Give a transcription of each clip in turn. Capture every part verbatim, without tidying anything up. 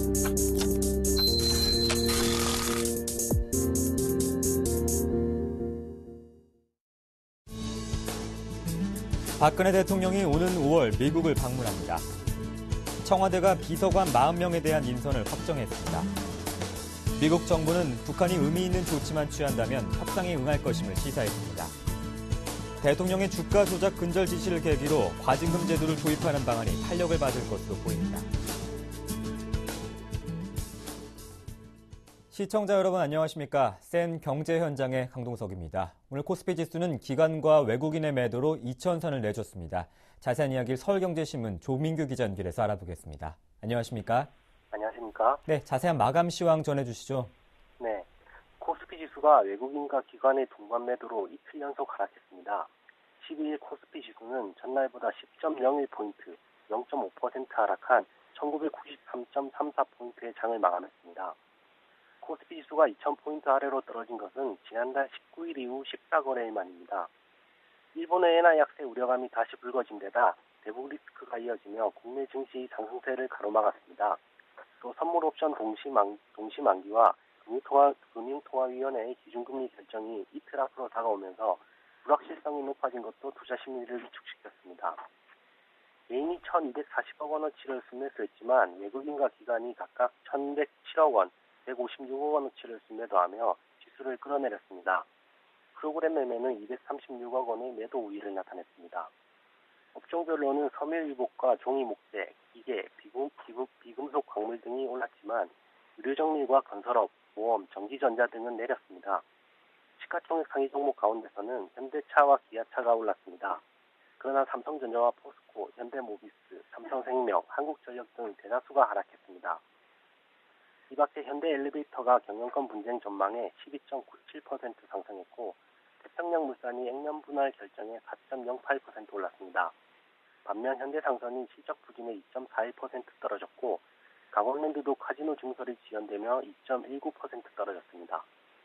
박근혜 대통령이 오는 오월 미국을 방문합니다. 청와대가 비서관 사십 명에 대한 인선을 확정했습니다. 미국 정부는 북한이 의미 있는 조치만 취한다면 협상에 응할 것임을 시사했습니다. 대통령의 주가 조작 근절 지시를 계기로 과징금 제도를 도입하는 방안이 탄력을 받을 것으로 보입니다. 시청자 여러분 안녕하십니까? 센 경제 현장의 강동석입니다. 오늘 코스피 지수는 기관과 외국인의 매도로 이천 선을 내줬습니다. 자세한 이야기를 서울경제신문 조민규 기자 연결해서 알아보겠습니다. 안녕하십니까? 안녕하십니까? 네, 자세한 마감 시황 전해주시죠. 네, 코스피 지수가 외국인과 기관의 동반 매도로 이틀 연속 하락했습니다. 십이일 코스피 지수는 전날보다 십 점 영일 포인트, 영 점 오 퍼센트 하락한 천구백구십삼 점 삼사 포인트의 장을 마감했습니다. 코스피 지수가 이천 포인트 아래로 떨어진 것은 지난달 십구일 이후 십사 거래일 만입니다. 일본의 엔화 약세 우려감이 다시 불거진 데다 대북 리스크가 이어지며 국내 증시 상승세를 가로막았습니다. 또 선물옵션 동시만, 동시만기와 금융통화, 금융통화위원회의 기준금리 결정이 이틀 앞으로 다가오면서 불확실성이 높아진 것도 투자 심리를 위축시켰습니다. 개인이 천이백사십억 원어치를 순매수했지만 외국인과 기관이 각각 천백칠억 원, 백오십육억 원어치를 순매도하며 지수를 끌어내렸습니다. 프로그램 매매는 이백삼십육억 원의 매도 우위를 나타냈습니다. 업종별로는 섬유유복과 종이목재, 기계, 비금, 비금, 비금속 광물 등이 올랐지만 의료정밀과 건설업, 보험, 전기전자 등은 내렸습니다. 시가총액 상위 종목 가운데서는 현대차와 기아차가 올랐습니다. 그러나 삼성전자와 포스코, 현대모비스, 삼성생명, 한국전력 등 대다수가 하락했습니다. 이 밖에 현대엘리베이터가 경영권 분쟁 전망에 십이 점 구칠 퍼센트 상승했고 태평양물산이 액면 분할 결정에 사 점 영팔 퍼센트 올랐습니다. 반면 현대상선이 실적 부진에 이 점 사일 퍼센트 떨어졌고 강원랜드도 카지노 증설이 지연되며 이 점 일구 퍼센트 떨어졌습니다.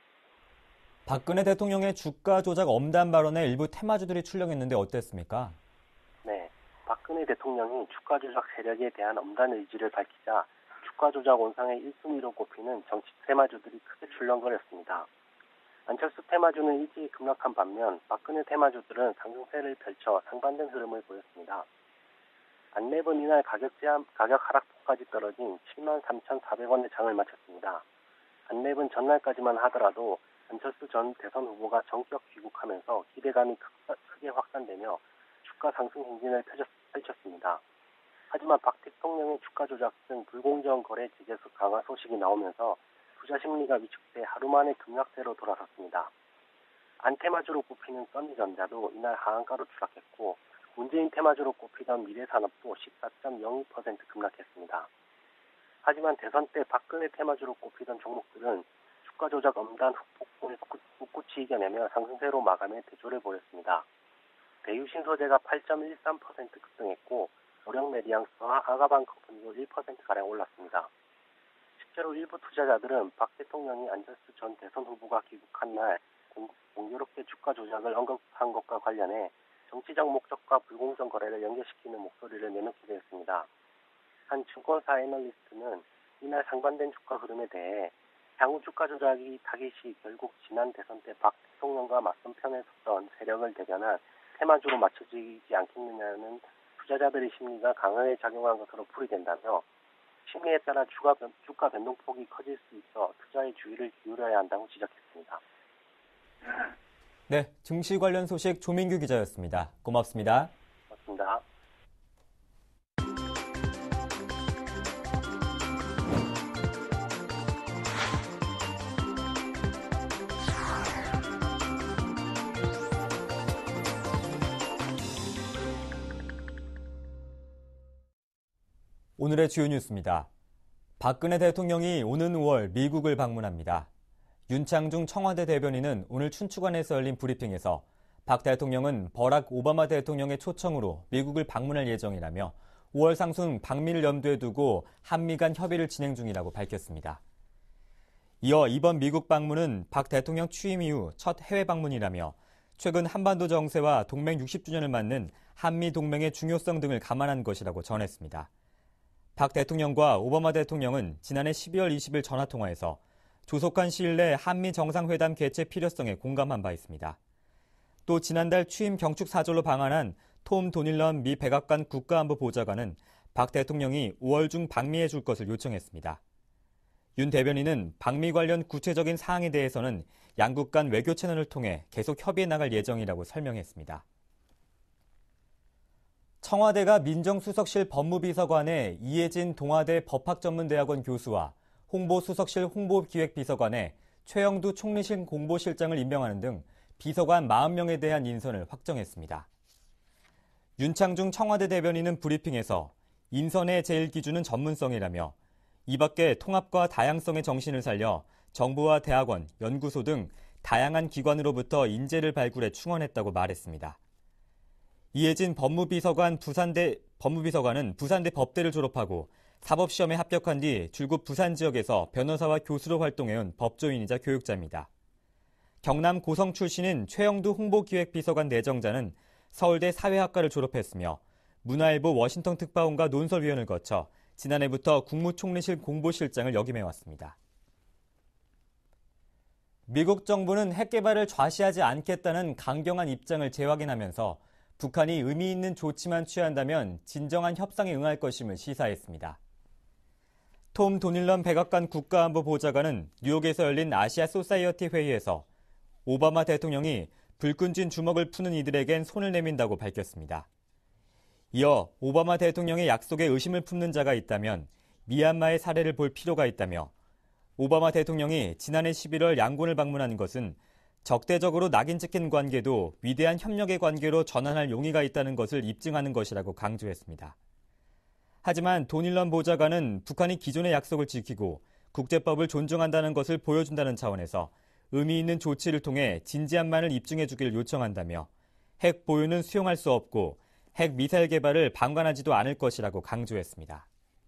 박근혜 대통령의 주가 조작 엄단 발언에 일부 테마주들이 출렁했는데 어땠습니까? 네, 박근혜 대통령이 주가 조작 세력에 대한 엄단 의지를 밝히자 주가 조작 원상의 일 순위로 꼽히는 정치 테마주들이 크게 출렁거렸습니다. 안철수 테마주는 일찍이 급락한 반면 박근혜 테마주들은 상승세를 펼쳐 상반된 흐름을 보였습니다. 안랩은 이날 가격 제한, 가격 하락폭까지 떨어진 칠만 삼천사백 원의 장을 마쳤습니다. 안랩은 전날까지만 하더라도 안철수 전 대선 후보가 전격 귀국하면서 기대감이 크게 확산되며 주가 상승 행진을 펼쳤습니다. 하지만 박 대통령의 주가 조작 등 불공정 거래 재개수 강화 소식이 나오면서 투자 심리가 위축돼 하루 만에 급락세로 돌아섰습니다. 안테마주로 꼽히는 써니전자도 이날 하한가로 추락했고 문재인 테마주로 꼽히던 미래산업도 십사 점 영이 퍼센트 급락했습니다. 하지만 대선 때 박근혜 테마주로 꼽히던 종목들은 주가 조작 엄단 후폭풍을 꿋꿋이 이겨내며 상승세로 마감해 대조를 보였습니다. 대유신소재가 팔 점 일삼 퍼센트 급등했고 노력메디앙스와 아가방커프니도 일 퍼센트가량 올랐습니다. 실제로 일부 투자자들은 박 대통령이 안철수 전 대선 후보가 귀국한 날 공교롭게 주가 조작을 언급한 것과 관련해 정치적 목적과 불공정 거래를 연계시키는 목소리를 내놓기도 했습니다. 한 증권사 애널리스트는 이날 상반된 주가 흐름에 대해 향후 주가 조작이 타깃이 결국 지난 대선 때 박 대통령과 맞선 편에 섰던 세력을 대변한 테마주로 맞춰지지 않겠느냐는 투자자들의 심리가 강하게 작용한 것으로 풀이된다며 심리에 따라 주가, 주가 변동폭이 커질 수 있어 투자에 주의를 기울여야 한다고 지적했습니다. 네, 증시 관련 소식 조민규 기자였습니다. 고맙습니다. 고맙습니다. 오늘의 주요 뉴스입니다. 박근혜 대통령이 오는 오월 미국을 방문합니다. 윤창중 청와대 대변인은 오늘 춘추관에서 열린 브리핑에서 박 대통령은 버락 오바마 대통령의 초청으로 미국을 방문할 예정이라며 오월 상순 방미를 염두에 두고 한미 간 협의를 진행 중이라고 밝혔습니다. 이어 이번 미국 방문은 박 대통령 취임 이후 첫 해외 방문이라며 최근 한반도 정세와 동맹 육십 주년을 맞는 한미 동맹의 중요성 등을 감안한 것이라고 전했습니다. 박 대통령과 오바마 대통령은 지난해 십이월 이십일 전화통화에서 조속한 시일 내 한미 정상회담 개최 필요성에 공감한 바 있습니다. 또 지난달 취임 경축 사절로 방한한 톰 도닐런 미 백악관 국가안보 보좌관은 박 대통령이 오월 중 방미해 줄 것을 요청했습니다. 윤 대변인은 방미 관련 구체적인 사항에 대해서는 양국 간 외교 채널을 통해 계속 협의해 나갈 예정이라고 설명했습니다. 청와대가 민정수석실 법무비서관에 이해진 동아대 법학전문대학원 교수와 홍보수석실 홍보기획비서관에 최영두 총리실 공보실장을 임명하는 등 비서관 사십 명에 대한 인선을 확정했습니다. 윤창중 청와대 대변인은 브리핑에서 인선의 제일 기준은 전문성이라며 이 밖에 통합과 다양성의 정신을 살려 정부와 대학원, 연구소 등 다양한 기관으로부터 인재를 발굴해 충원했다고 말했습니다. 이해진 법무비서관 부산대 법무비서관은 부산대 법대를 졸업하고 사법시험에 합격한 뒤 줄곧 부산 지역에서 변호사와 교수로 활동해온 법조인이자 교육자입니다. 경남 고성 출신인 최영두 홍보기획비서관 내정자는 서울대 사회학과를 졸업했으며 문화일보 워싱턴 특파원과 논설위원을 거쳐 지난해부터 국무총리실 공보실장을 역임해왔습니다. 미국 정부는 핵 개발을 좌시하지 않겠다는 강경한 입장을 재확인하면서 북한이 의미 있는 조치만 취한다면 진정한 협상에 응할 것임을 시사했습니다. 톰 도닐런 백악관 국가안보 보좌관은 뉴욕에서 열린 아시아 소사이어티 회의에서 오바마 대통령이 불끈 쥔 주먹을 푸는 이들에겐 손을 내민다고 밝혔습니다. 이어 오바마 대통령의 약속에 의심을 품는 자가 있다면 미얀마의 사례를 볼 필요가 있다며 오바마 대통령이 지난해 십일월 양곤을 방문한 것은 적대적으로 낙인 찍힌 관계도 위대한 협력의 관계로 전환할 용의가 있다는 것을 입증하는 것이라고 강조했습니다. 하지만 도닐런 보좌관은 북한이 기존의 약속을 지키고 국제법을 존중한다는 것을 보여준다는 차원에서 의미 있는 조치를 통해 진지함만을 입증해주길 요청한다며 핵 보유는 수용할 수 없고 핵 미사일 개발을 방관하지도 않을 것이라고 강조했습니다.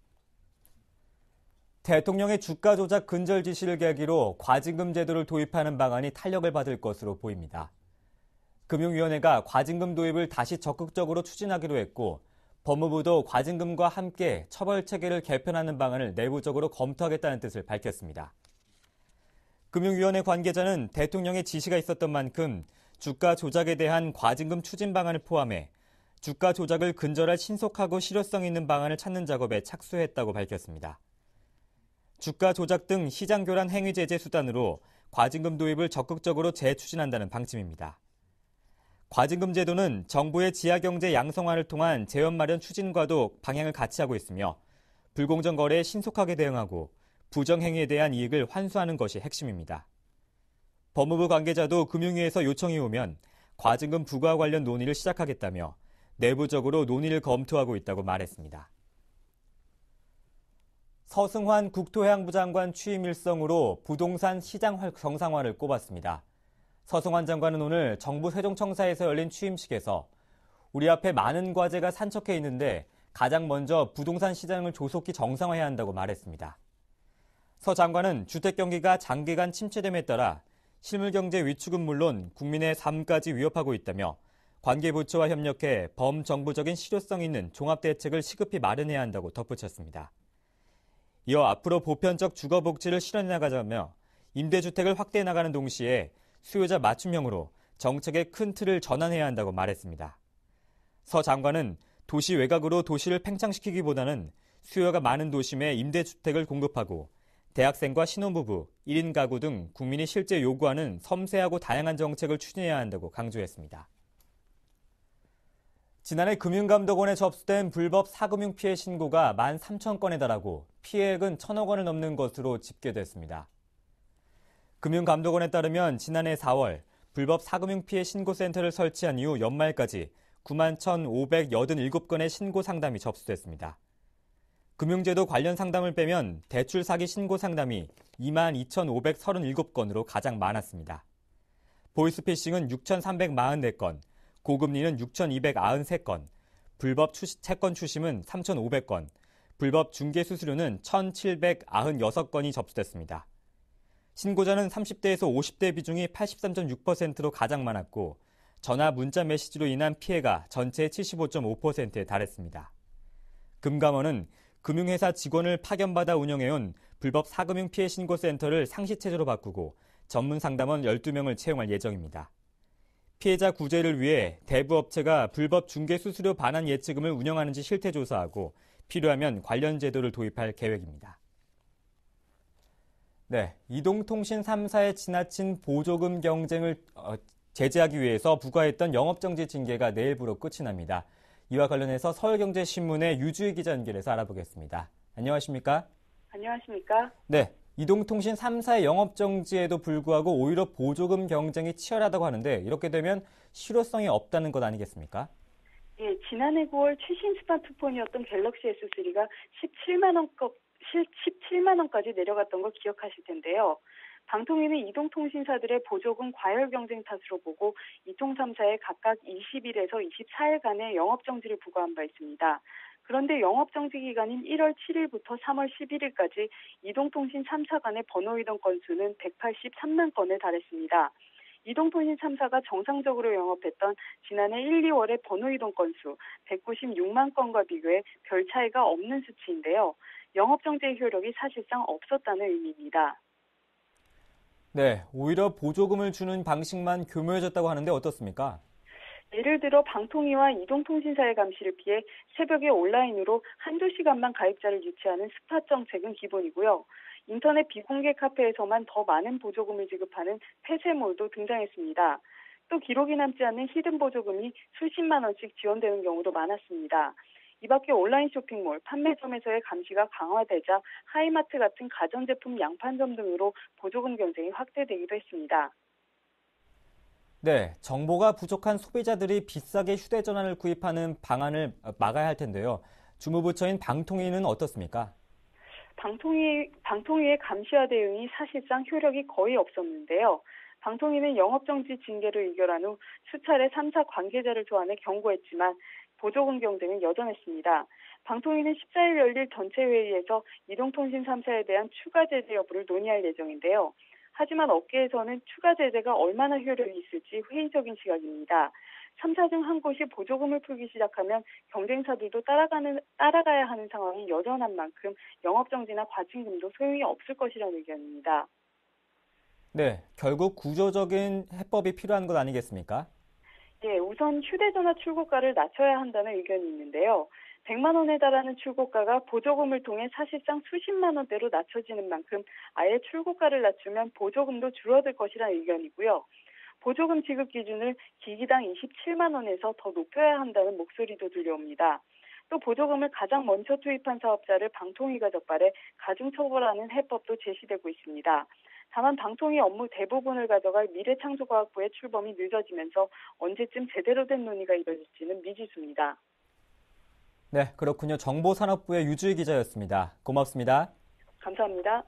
대통령의 주가 조작 근절 지시를 계기로 과징금 제도를 도입하는 방안이 탄력을 받을 것으로 보입니다. 금융위원회가 과징금 도입을 다시 적극적으로 추진하기로 했고 법무부도 과징금과 함께 처벌 체계를 개편하는 방안을 내부적으로 검토하겠다는 뜻을 밝혔습니다. 금융위원회 관계자는 대통령의 지시가 있었던 만큼 주가 조작에 대한 과징금 추진 방안을 포함해 주가 조작을 근절할 신속하고 실효성 있는 방안을 찾는 작업에 착수했다고 밝혔습니다. 주가 조작 등 시장 교란 행위 제재 수단으로 과징금 도입을 적극적으로 재추진한다는 방침입니다. 과징금 제도는 정부의 지하경제 양성화를 통한 재원 마련 추진과도 방향을 같이 하고 있으며 불공정 거래에 신속하게 대응하고 부정행위에 대한 이익을 환수하는 것이 핵심입니다. 법무부 관계자도 금융위에서 요청이 오면 과징금 부과 관련 논의를 시작하겠다며 내부적으로 논의를 검토하고 있다고 말했습니다. 서승환 국토해양부 장관 취임 일성으로 부동산 시장 정상화를 꼽았습니다. 서승환 장관은 오늘 정부 세종청사에서 열린 취임식에서 우리 앞에 많은 과제가 산적해 있는데 가장 먼저 부동산 시장을 조속히 정상화해야 한다고 말했습니다. 서 장관은 주택 경기가 장기간 침체됨에 따라 실물 경제 위축은 물론 국민의 삶까지 위협하고 있다며 관계 부처와 협력해 범정부적인 실효성 있는 종합대책을 시급히 마련해야 한다고 덧붙였습니다. 이어 앞으로 보편적 주거복지를 실현해 나가자며 임대주택을 확대해 나가는 동시에 수요자 맞춤형으로 정책의 큰 틀을 전환해야 한다고 말했습니다. 서 장관은 도시 외곽으로 도시를 팽창시키기보다는 수요가 많은 도심에 임대주택을 공급하고 대학생과 신혼부부, 일 인 가구 등 국민이 실제 요구하는 섬세하고 다양한 정책을 추진해야 한다고 강조했습니다. 지난해 금융감독원에 접수된 불법 사금융 피해 신고가 만 삼천 건에 달하고 피해액은 천억 원을 넘는 것으로 집계됐습니다. 금융감독원에 따르면 지난해 사월 불법 사금융 피해 신고센터를 설치한 이후 연말까지 구만 천오백팔십칠 건의 신고 상담이 접수됐습니다. 금융제도 관련 상담을 빼면 대출 사기 신고 상담이 이만 이천오백삼십칠 건으로 가장 많았습니다. 보이스피싱은 육천삼백사십사 건, 고금리는 육천이백구십삼 건, 불법 추시, 채권 추심은 삼천오백 건, 불법 중개수수료는 천칠백구십육 건이 접수됐습니다. 신고자는 삼십 대에서 오십 대 비중이 팔십삼 점 육 퍼센트로 가장 많았고 전화 문자 메시지로 인한 피해가 전체의 칠십오 점 오 퍼센트에 달했습니다. 금감원은 금융회사 직원을 파견받아 운영해온 불법 사금융 피해 신고센터를 상시체제로 바꾸고 전문 상담원 열두 명을 채용할 예정입니다. 피해자 구제를 위해 대부업체가 불법 중개 수수료 반환 예치금을 운영하는지 실태 조사하고 필요하면 관련 제도를 도입할 계획입니다. 네, 이동통신 삼 사의 지나친 보조금 경쟁을 어, 제재하기 위해서 부과했던 영업정지 징계가 내일부로 끝이 납니다. 이와 관련해서 서울경제신문의 유주희 기자 연결해서 알아보겠습니다. 안녕하십니까? 안녕하십니까? 네, 이동통신 삼 사의 영업정지에도 불구하고 오히려 보조금 경쟁이 치열하다고 하는데 이렇게 되면 실효성이 없다는 것 아니겠습니까? 예, 지난해 구월 최신 스마트폰이었던 갤럭시 에스 쓰리가 십칠만 원급, 십칠만 원까지 내려갔던 거 기억하실 텐데요. 방통위는 이동통신사들의 보조금 과열 경쟁 탓으로 보고 이통 삼 사에 각각 이십 일에서 이십사 일간의 영업정지를 부과한 바 있습니다. 그런데 영업정지 기간인 일월 칠일부터 삼월 십일일까지 이동통신 삼 사 간의 번호이동 건수는 백팔십삼만 건에 달했습니다. 이동통신 삼 사가 정상적으로 영업했던 지난해 일, 이월의 번호이동 건수 백구십육만 건과 비교해 별 차이가 없는 수치인데요. 영업정지의 효력이 사실상 없었다는 의미입니다. 네, 오히려 보조금을 주는 방식만 교묘해졌다고 하는데 어떻습니까? 예를 들어 방통위와 이동통신사의 감시를 피해 새벽에 온라인으로 한두 시간만 가입자를 유치하는 스팟 정책은 기본이고요. 인터넷 비공개 카페에서만 더 많은 보조금을 지급하는 폐쇄몰도 등장했습니다. 또 기록이 남지 않는 히든 보조금이 수십만 원씩 지원되는 경우도 많았습니다. 이 밖에 온라인 쇼핑몰, 판매점에서의 감시가 강화되자 하이마트 같은 가전제품 양판점 등으로 보조금 경쟁이 확대되기도 했습니다. 네, 정보가 부족한 소비자들이 비싸게 휴대전화를 구입하는 방안을 막아야 할 텐데요. 주무부처인 방통위는 어떻습니까? 방통위, 방통위의 감시와 대응이 사실상 효력이 거의 없었는데요. 방통위는 영업정지 징계를 의결한 후 수차례 삼 사 관계자를 소환해 경고했지만 보조금 경쟁은 여전했습니다. 방통위는 십사 일 열릴 전체 회의에서 이동통신 삼 사에 대한 추가 제재 여부를 논의할 예정인데요. 하지만 업계에서는 추가 제재가 얼마나 효력이 있을지 회의적인 시각입니다. 삼 사 중 한 곳이 보조금을 풀기 시작하면 경쟁사들도 따라가는, 따라가야 하는 상황이 여전한 만큼 영업정지나 과징금도 소용이 없을 것이라는 의견입니다. 네, 결국 구조적인 해법이 필요한 것 아니겠습니까? 예, 우선 휴대전화 출고가를 낮춰야 한다는 의견이 있는데요. 백만 원에 달하는 출고가가 보조금을 통해 사실상 수십만 원대로 낮춰지는 만큼 아예 출고가를 낮추면 보조금도 줄어들 것이라는 의견이고요. 보조금 지급 기준을 기기당 이십칠만 원에서 더 높여야 한다는 목소리도 들려옵니다. 또 보조금을 가장 먼저 투입한 사업자를 방통위가 적발해 가중처벌하는 해법도 제시되고 있습니다. 다만 방통위 업무 대부분을 가져갈 미래창조과학부의 출범이 늦어지면서 언제쯤 제대로 된 논의가 이뤄질지는 미지수입니다. 네, 그렇군요. 정보산업부의 유주희 기자였습니다. 고맙습니다. 감사합니다.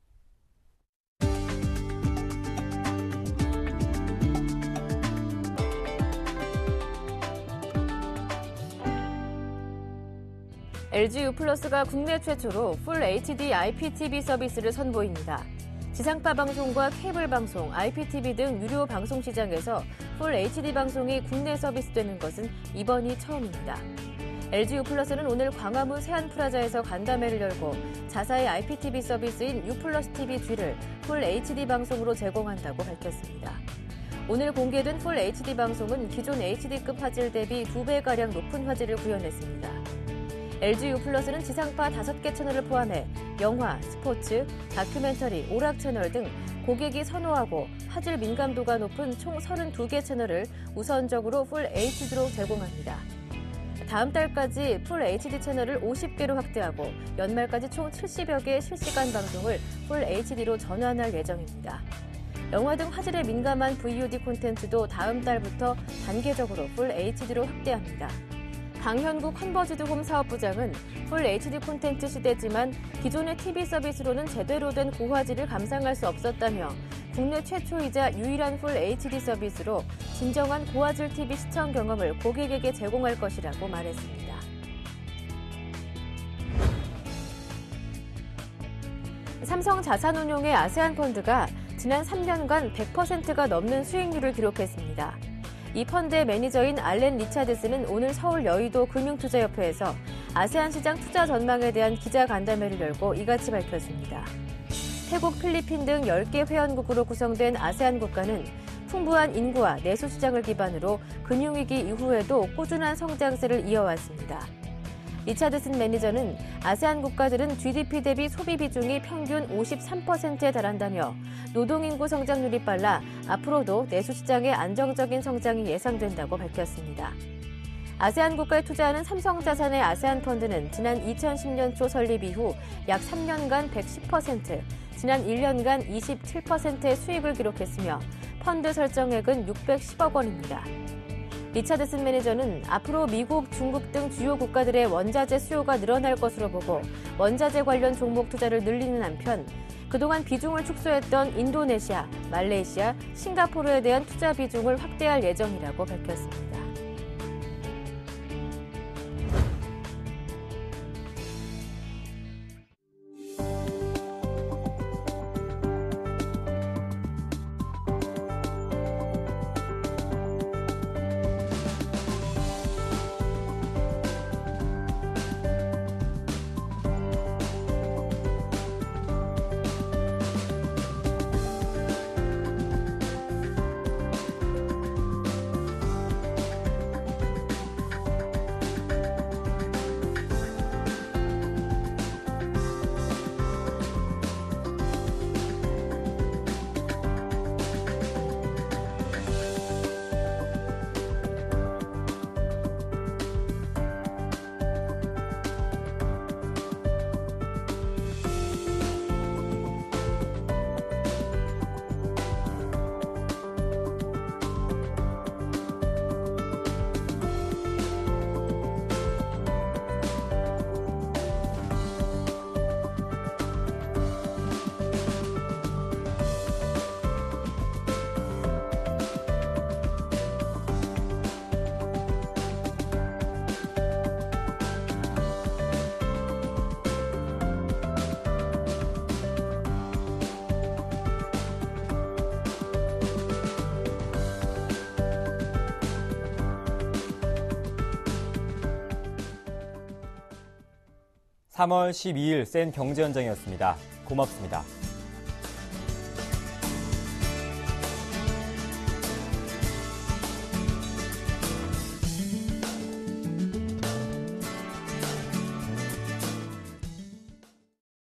엘지 U+가 국내 최초로 풀 에이치디 아이피티비 서비스를 선보입니다. 지상파 방송과 케이블 방송, 아이피티비 등 유료 방송 시장에서 풀 에이치디 방송이 국내 서비스되는 것은 이번이 처음입니다. 엘지 U+는 오늘 광화문 세안프라자에서 간담회를 열고 자사의 아이피티비 서비스인 U+티비 G를 풀 에이치디 방송으로 제공한다고 밝혔습니다. 오늘 공개된 풀 에이치디 방송은 기존 에이치디급 화질 대비 두 배가량 높은 화질을 구현했습니다. 엘지 U+는 지상파 다섯 개 채널을 포함해 영화, 스포츠, 다큐멘터리, 오락 채널 등 고객이 선호하고 화질 민감도가 높은 총 서른두 개 채널을 우선적으로 풀 에이치디로 제공합니다. 다음 달까지 풀 에이치디 채널을 오십 개로 확대하고 연말까지 총 칠십여 개의 실시간 방송을 풀 에이치디로 전환할 예정입니다. 영화 등 화질에 민감한 브이오디 콘텐츠도 다음 달부터 단계적으로 풀 에이치디로 확대합니다. 강현국 컨버지드홈 사업부장은 풀 에이치디 콘텐츠 시대지만 기존의 티비 서비스로는 제대로 된 고화질을 감상할 수 없었다며 국내 최초이자 유일한 풀 에이치디 서비스로 진정한 고화질 티비 시청 경험을 고객에게 제공할 것이라고 말했습니다. 삼성 자산운용의 아세안 펀드가 지난 삼 년간 백 퍼센트가 넘는 수익률을 기록했습니다. 이 펀드의 매니저인 알렌 리차드스는 오늘 서울 여의도 금융투자협회에서 아세안 시장 투자 전망에 대한 기자간담회를 열고 이같이 밝혔습니다. 태국, 필리핀 등 열 개 회원국으로 구성된 아세안 국가는 풍부한 인구와 내수 시장을 기반으로 금융위기 이후에도 꾸준한 성장세를 이어왔습니다. 리차드슨 매니저는 아세안 국가들은 지디피 대비 소비 비중이 평균 오십삼 퍼센트에 달한다며 노동인구 성장률이 빨라 앞으로도 내수 시장의 안정적인 성장이 예상된다고 밝혔습니다. 아세안 국가에 투자하는 삼성자산의 아세안 펀드는 지난 이천십 년 초 설립 이후 약 삼 년간 백십 퍼센트, 지난 일 년간 이십칠 퍼센트의 수익을 기록했으며 펀드 설정액은 육백십억 원입니다. 리차드슨 매니저는 앞으로 미국, 중국 등 주요 국가들의 원자재 수요가 늘어날 것으로 보고 원자재 관련 종목 투자를 늘리는 한편 그동안 비중을 축소했던 인도네시아, 말레이시아, 싱가포르에 대한 투자 비중을 확대할 예정이라고 밝혔습니다. 삼월 십이일 센 경제 현장이었습니다. 고맙습니다.